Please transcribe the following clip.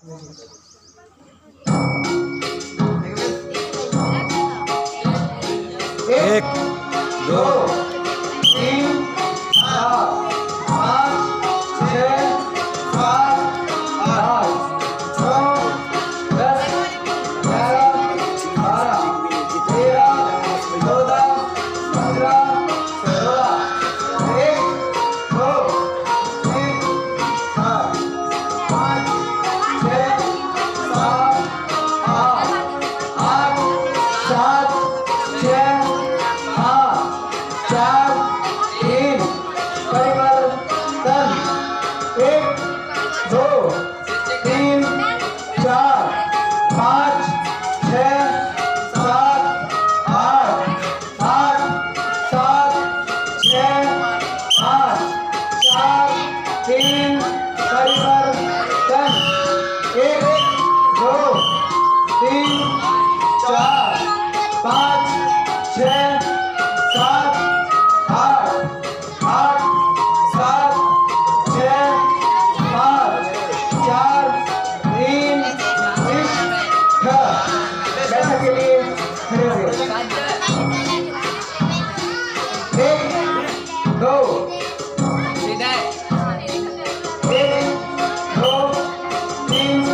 एक, दो, तीन, चार, पाँच, छः, सात, आठ, नौ, 10, 11, 12, 13, 14, 15, 16, 1, 2, 3, 4, 5, 6, 7, 8, 8, 7, 6, 4, 3, परिवर्तन 1, 2, 3, 4, 5, 6, 7, 8, 8, 7, 6, 8, 4, 3, परिवर्तन 1, 2, 3, 4, 5, 6, 7, 8, 8, 7, 6, 5, 4, 3, बैठक के लिए खड़े हो गए। 1, 2, 1, 2, 3,